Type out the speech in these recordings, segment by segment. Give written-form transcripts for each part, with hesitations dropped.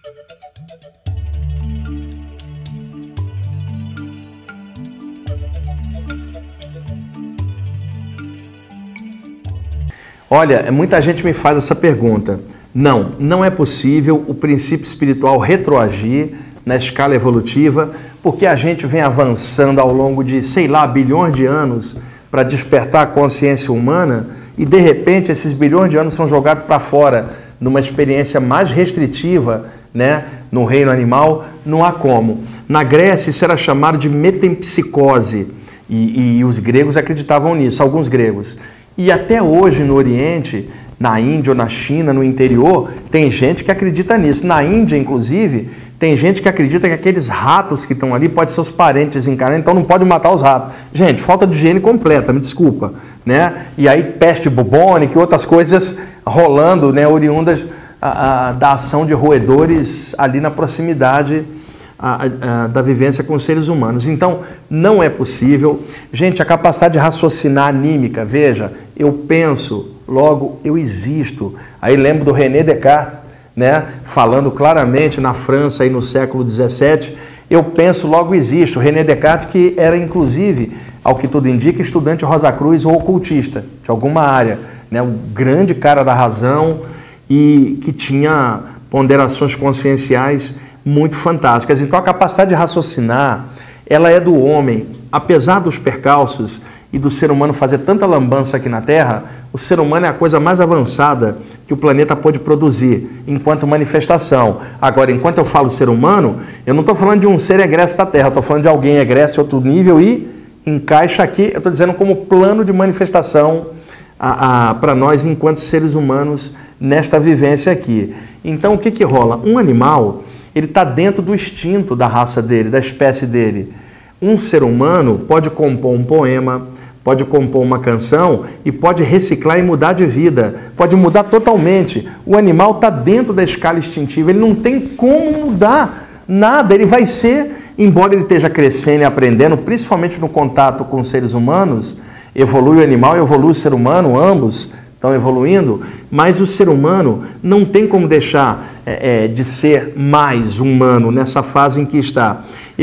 Olha, muita gente me faz essa pergunta. Não é possível o princípio espiritual retroagir na escala evolutiva, porque a gente vem avançando ao longo de, sei lá, bilhões de anos para despertar a consciência humana e, de repente, esses bilhões de anos são jogados para fora numa experiência mais restritiva, né, no reino animal. Não há como. Na Grécia, isso era chamado de metempsicose e os gregos acreditavam nisso, alguns gregos. E até hoje no Oriente, na Índia ou na China, no interior, tem gente que acredita nisso. Na Índia, inclusive, tem gente que acredita que aqueles ratos que estão ali podem ser os parentes encarnados, então não pode matar os ratos. Gente, falta de higiene completa, me desculpa, né? E aí peste bubônica e outras coisas rolando, né, oriundas da ação de roedores ali na proximidade da vivência com os seres humanos. Então, não é possível. Gente, a capacidade de raciocinar anímica, veja, eu penso, logo eu existo. Aí lembro do René Descartes, né, falando claramente na França aí no século XVII, eu penso, logo existo. René Descartes, que era inclusive, ao que tudo indica, estudante Rosa Cruz ou ocultista de alguma área, né, um grande cara da razão e que tinha ponderações conscienciais muito fantásticas. Então a capacidade de raciocinar, ela é do homem. Apesar dos percalços e do ser humano fazer tanta lambança aqui na Terra, o ser humano é a coisa mais avançada que o planeta pode produzir enquanto manifestação. Agora, enquanto eu falo ser humano, eu não estou falando de um ser egresso da Terra, eu estou falando de alguém egresso de outro nível e encaixa aqui, eu estou dizendo como plano de manifestação para nós enquanto seres humanos nesta vivência aqui. Então o que rola? Um animal, ele está dentro do instinto da raça dele, da espécie dele. Um ser humano pode compor um poema, pode compor uma canção e pode reciclar e mudar de vida, pode mudar totalmente. O animal está dentro da escala instintiva, ele não tem como mudar nada, ele vai ser, embora ele esteja crescendo e aprendendo, principalmente no contato com os seres humanos, evolui o animal, evolui o ser humano, ambos estão evoluindo, mas o ser humano não tem como deixar de ser mais humano nessa fase em que está.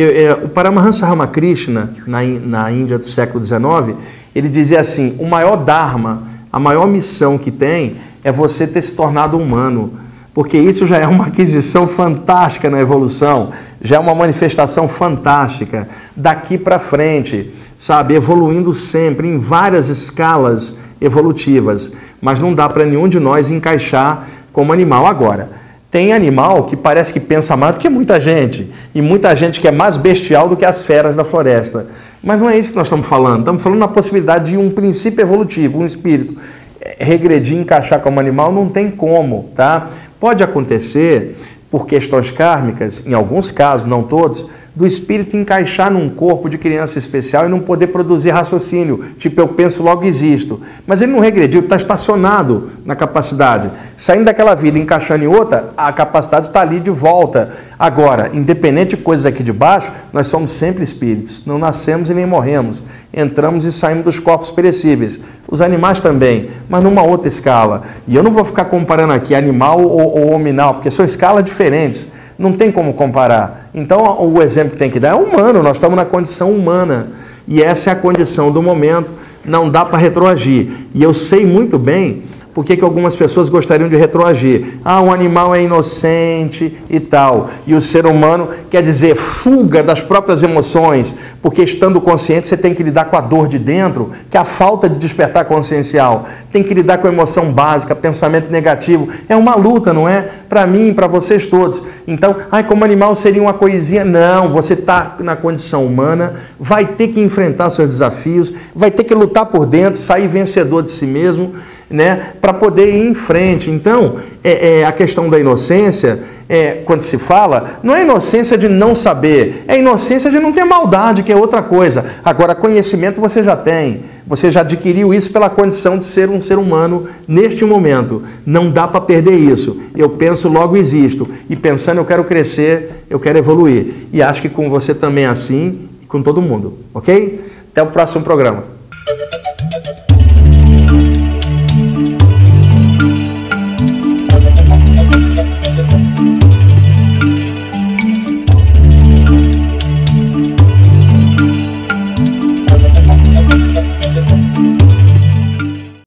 O Paramahansa Ramakrishna, na Índia do século XIX, ele dizia assim, o maior dharma, a maior missão que tem é você ter se tornado humano, porque isso já é uma aquisição fantástica na evolução, já é uma manifestação fantástica daqui para frente, sabe, evoluindo sempre em várias escalas evolutivas, mas não dá para nenhum de nós encaixar como animal. Agora, tem animal que parece que pensa mais do que muita gente, e muita gente que é mais bestial do que as feras da floresta, mas não é isso que nós estamos falando na possibilidade de um princípio evolutivo, um espírito regredir, encaixar como animal, não tem como, tá? Pode acontecer por questões kármicas, em alguns casos, não todos, do espírito encaixar num corpo de criança especial e não poder produzir raciocínio, tipo eu penso, logo existo. Mas ele não regrediu, está estacionado na capacidade. Saindo daquela vida, encaixando em outra, a capacidade está ali de volta. Agora, independente de coisas aqui de baixo, nós somos sempre espíritos, não nascemos e nem morremos, entramos e saímos dos corpos perecíveis. Os animais também, mas numa outra escala. E eu não vou ficar comparando aqui animal ou hominal, porque são escalas diferentes. Não tem como comparar. Então, o exemplo que tem que dar é humano, nós estamos na condição humana. E essa é a condição do momento, não dá para retroagir. E eu sei muito bem por que algumas pessoas gostariam de retroagir. Ah, o animal é inocente e tal. E o ser humano, quer dizer, fuga das próprias emoções, porque estando consciente você tem que lidar com a dor de dentro, que é a falta de despertar consciencial. Tem que lidar com a emoção básica, pensamento negativo. É uma luta, não é? Para mim e para vocês todos. Então, como animal seria uma coisinha. Não, você está na condição humana, vai ter que enfrentar seus desafios, vai ter que lutar por dentro, sair vencedor de si mesmo, né, para poder ir em frente. Então, a questão da inocência, quando se fala, não é inocência de não saber, é inocência de não ter maldade, que é outra coisa. Agora, conhecimento você já tem, você já adquiriu isso pela condição de ser um ser humano neste momento. Não dá para perder isso. Eu penso, logo existo. E pensando, eu quero crescer, eu quero evoluir. E acho que com você também é assim, e com todo mundo, ok? Até o próximo programa.